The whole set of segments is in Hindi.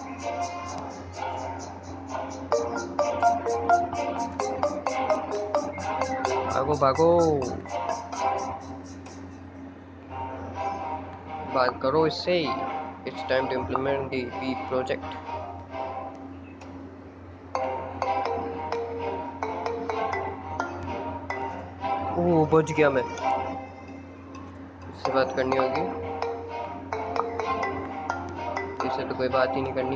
भागो भागो, बात करो इससे। It's time to implement the B project. Oh बच गया मैं। इससे बात करनी होगी, इससे तो कोई बात ही नहीं करनी,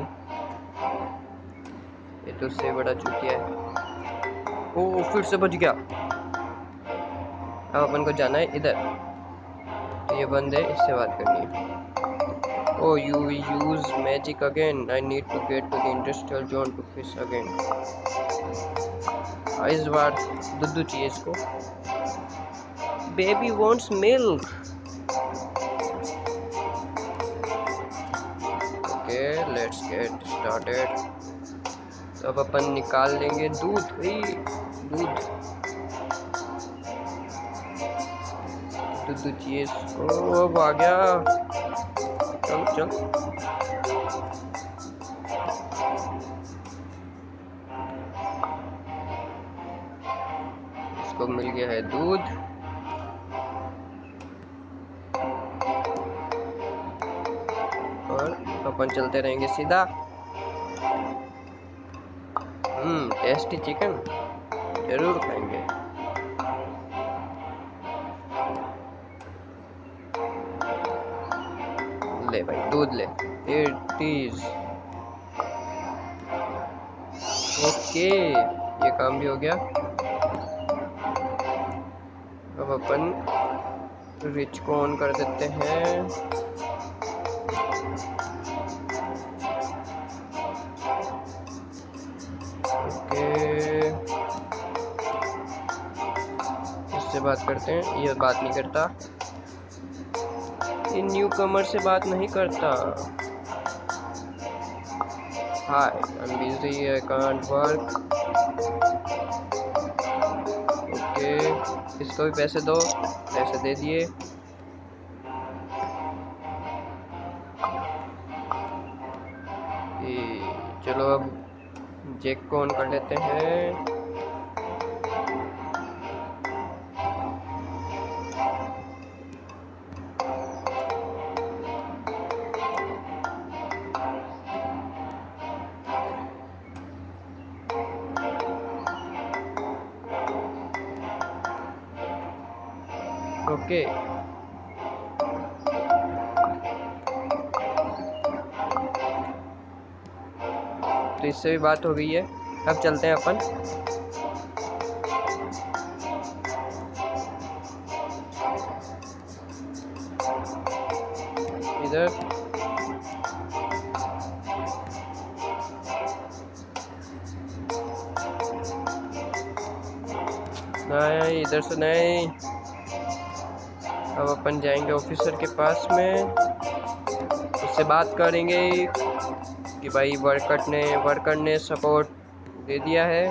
ये तो उससे बड़ा चूतिया है। ओह फिर से बच गया। अब अपन को जाना है इधर, तो ये बंद है, इससे बात करनी है। Oh, you use magic again. I need to get to the industrial zone to fish again. इस बार दूध चाहिए इसको। Baby wants milk. Okay, let's get started. अब अपन निकाल लेंगे दूध। दूध दूध चाहिए इसको। अब आ गया, चल चल। इसको मिल गया है दूध। और अपन चलते रहेंगे सीधा। टेस्टी चिकन जरूर खाएंगे। ले भाई दूध ले। इट इज ओके, ये काम भी हो गया। अब अपन रिच को ऑन कर देते हैं। ओके, इससे बात करते हैं, ये बात नहीं करता, ये न्यू कमर से बात नहीं करता। Hi I am busy, I can't work. Okay, इसको भी पैसे दो। पैसे दे दिए। चलो अब जैक को ऑन कर लेते हैं। ओके, तो इससे भी बात हो गई है। अब चलते हैं अपन इधर। नहीं, इधर से नहीं। अब अपन जाएंगे ऑफिसर के पास में, उससे बात करेंगे कि भाई वर्कर ने सपोर्ट दे दिया है।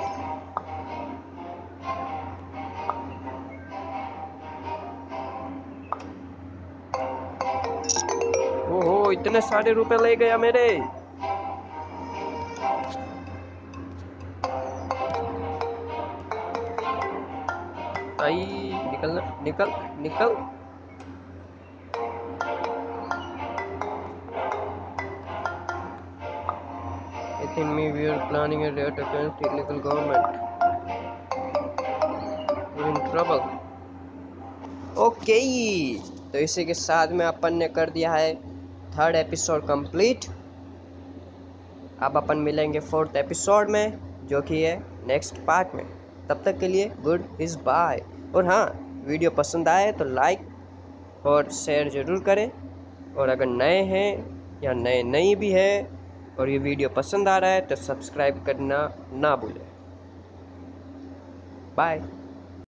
ओहो, इतने सारे रुपए ले गया मेरे। आई निकल निकल निकल। In me, we are planning a raid against illegal government. We're in trouble. Okay, तो इसी के साथ में अपन ने कर दिया है 3rd एपिसोड कंप्लीट। अब अपन मिलेंगे 4th एपिसोड में, जो कि है नेक्स्ट पार्ट में। तब तक के लिए गुड इज बाय। और हाँ, वीडियो पसंद आए तो लाइक और शेयर ज़रूर करें। और अगर नए हैं या नई भी है और ये वीडियो पसंद आ रहा है तो सब्सक्राइब करना ना भूलें। बाय।